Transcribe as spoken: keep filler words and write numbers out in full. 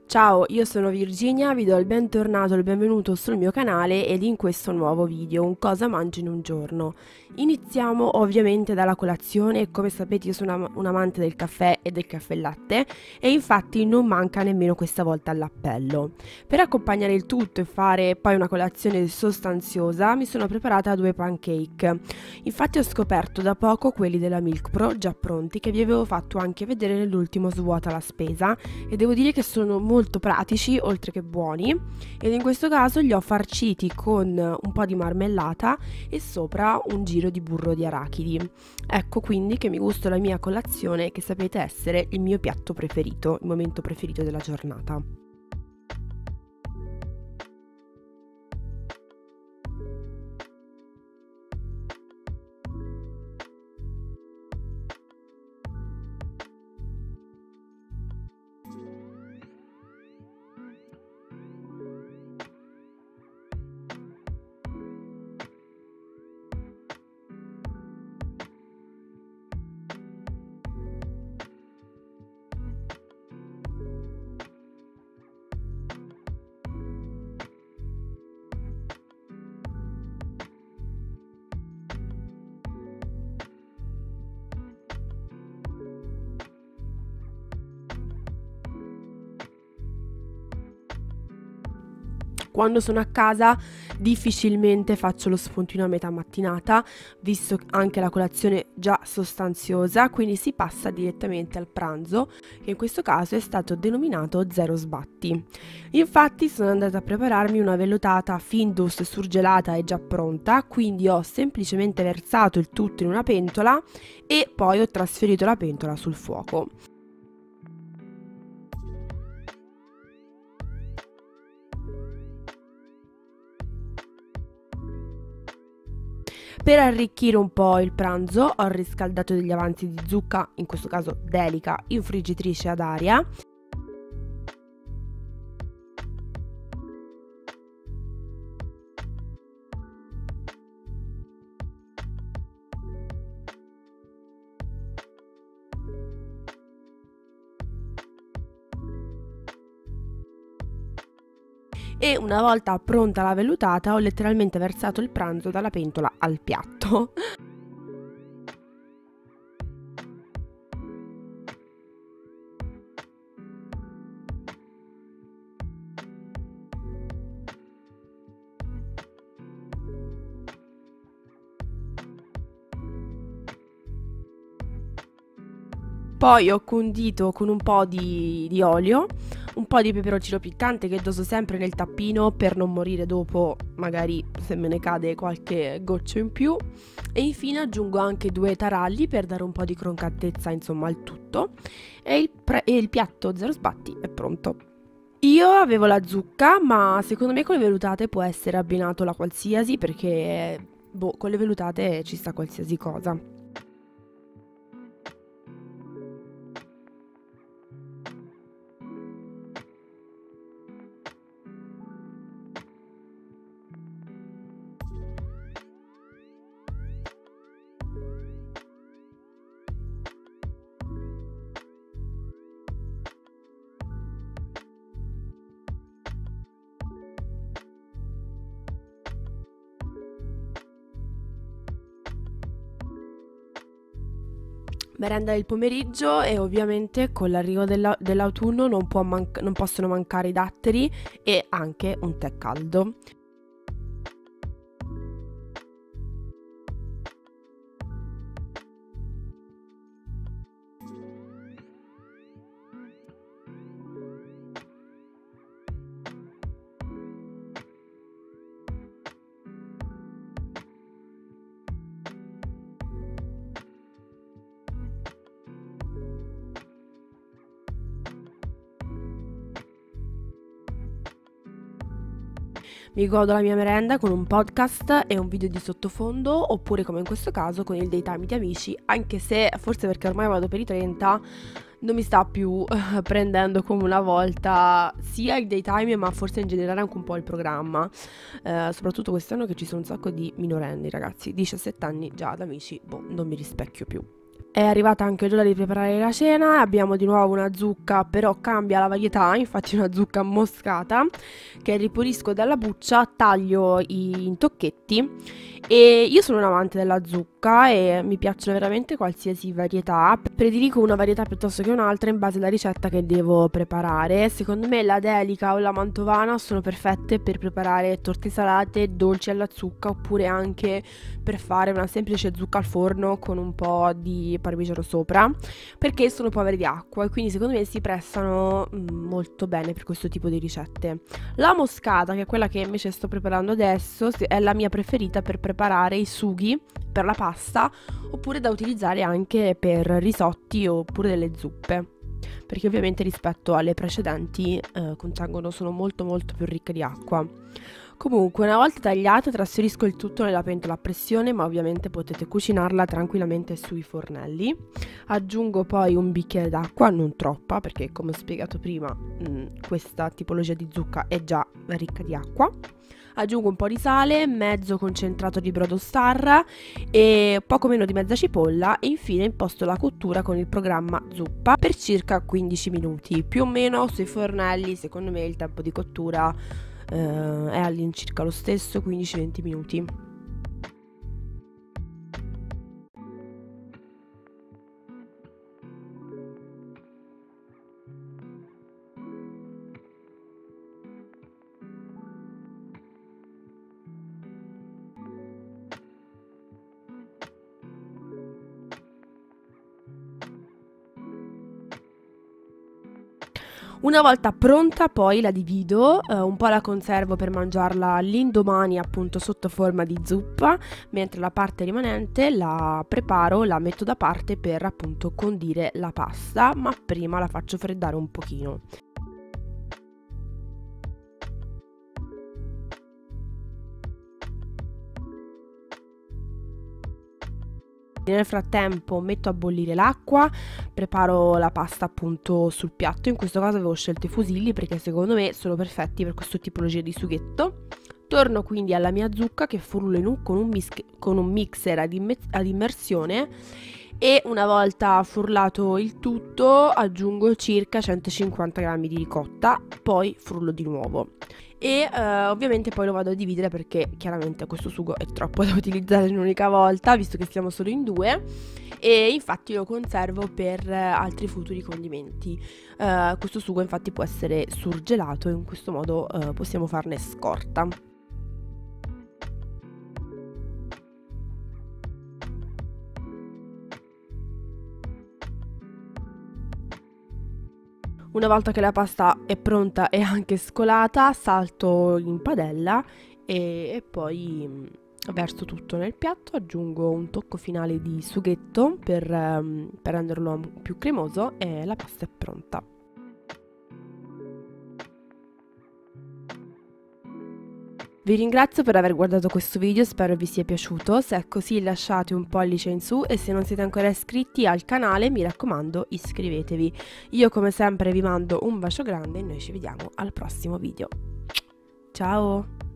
Ciao, io sono Virginia, vi do il bentornato e il benvenuto sul mio canale ed in questo nuovo video, un cosa mangio in un giorno. Iniziamo ovviamente dalla colazione e come sapete io sono am- un amante del caffè e del caffè latte e infatti non manca nemmeno questa volta l'appello. Per accompagnare il tutto e fare poi una colazione sostanziosa mi sono preparata due pancake. Infatti ho scoperto da poco quelli della Milk Pro già pronti che vi avevo fatto anche vedere nell'ultimo svuota la spesa e devo dire che sono molto pratici oltre che buoni ed in questo caso li ho farciti con un po' di marmellata e sopra un giro di burro di arachidi. Ecco quindi che mi gusto la mia colazione che sapete essere il mio piatto preferito, il momento preferito della giornata. Quando sono a casa difficilmente faccio lo spuntino a metà mattinata, visto anche la colazione già sostanziosa, quindi si passa direttamente al pranzo, che in questo caso è stato denominato zero sbatti. Infatti sono andata a prepararmi una vellutata Findus surgelata e già pronta, quindi ho semplicemente versato il tutto in una pentola e poi ho trasferito la pentola sul fuoco. Per arricchire un po' il pranzo ho riscaldato degli avanzi di zucca, in questo caso Delica, in friggitrice ad aria. E una volta pronta la vellutata ho letteralmente versato il pranzo dalla pentola al piatto. Poi ho condito con un po' di, di olio, un po' di peperoncino piccante che doso sempre nel tappino per non morire dopo, magari se me ne cade qualche goccio in più. E infine aggiungo anche due taralli per dare un po' di croccantezza insomma al tutto. E il, pre- e il piatto zero sbatti è pronto. Io avevo la zucca, ma secondo me con le velutate può essere abbinato la qualsiasi perché boh, con le velutate ci sta qualsiasi cosa. Merenda del pomeriggio e ovviamente con l'arrivo della- dell'autunno non, può manc- non possono mancare i datteri e anche un tè caldo. Mi godo la mia merenda con un podcast e un video di sottofondo, oppure come in questo caso con il daytime di amici, anche se forse perché ormai vado per i trenta non mi sta più eh, prendendo come una volta sia il daytime ma forse in generale anche un po' il programma, eh, soprattutto quest'anno che ci sono un sacco di minorenni ragazzi, diciassette anni già ad amici, boh, non mi rispecchio più. È arrivata anche l'ora di preparare la cena, abbiamo di nuovo una zucca, però cambia la varietà, infatti una zucca moscata che ripulisco dalla buccia, taglio in tocchetti e io sono un amante della zucca e mi piacciono veramente qualsiasi varietà, prediligo una varietà piuttosto che un'altra in base alla ricetta che devo preparare. Secondo me la delica o la mantovana sono perfette per preparare torte salate, dolci alla zucca oppure anche per fare una semplice zucca al forno con un po' di parmigiano sopra, perché sono povere di acqua e quindi secondo me si prestano mm, molto bene per questo tipo di ricette. La moscata, che è quella che invece sto preparando adesso, è la mia preferita per preparare i sughi per la pasta oppure da utilizzare anche per risotti oppure delle zuppe, perché ovviamente rispetto alle precedenti eh, contengono, sono molto molto più ricche di acqua. Comunque, una volta tagliata trasferisco il tutto nella pentola a pressione, ma ovviamente potete cucinarla tranquillamente sui fornelli. Aggiungo poi un bicchiere d'acqua, non troppa, perché come ho spiegato prima mh, questa tipologia di zucca è già ricca di acqua. Aggiungo un po' di sale, mezzo concentrato di brodo star e poco meno di mezza cipolla e infine imposto la cottura con il programma zuppa per circa quindici minuti. Più o meno sui fornelli, secondo me il tempo di cottura eh, è all'incirca lo stesso, quindici venti minuti. Una volta pronta poi la divido, eh, un po' la conservo per mangiarla l'indomani appunto sotto forma di zuppa, mentre la parte rimanente la preparo, la metto da parte per appunto condire la pasta, ma prima la faccio freddare un pochino. Nel frattempo metto a bollire l'acqua, preparo la pasta appunto sul piatto, in questo caso avevo scelto i fusilli perché secondo me sono perfetti per questo tipologia di sughetto. Torno quindi alla mia zucca che frullo in un, con, un con un mixer ad, ad immersione e una volta frullato il tutto aggiungo circa centocinquanta grammi di ricotta, poi frullo di nuovo. E eh, ovviamente poi lo vado a dividere perché chiaramente questo sugo è troppo da utilizzare in un'unica volta, visto che siamo solo in due, e infatti lo conservo per eh, altri futuri condimenti. Eh, questo sugo infatti può essere surgelato e in questo modo eh, possiamo farne scorta. Una volta che la pasta è pronta e anche scolata, salto in padella e, e poi mh, verso tutto nel piatto, aggiungo un tocco finale di sughetto per, um, per renderlo più cremoso e la pasta è pronta. Vi ringrazio per aver guardato questo video, spero vi sia piaciuto, se è così lasciate un pollice in su e se non siete ancora iscritti al canale mi raccomando iscrivetevi. Io come sempre vi mando un bacio grande e noi ci vediamo al prossimo video. Ciao!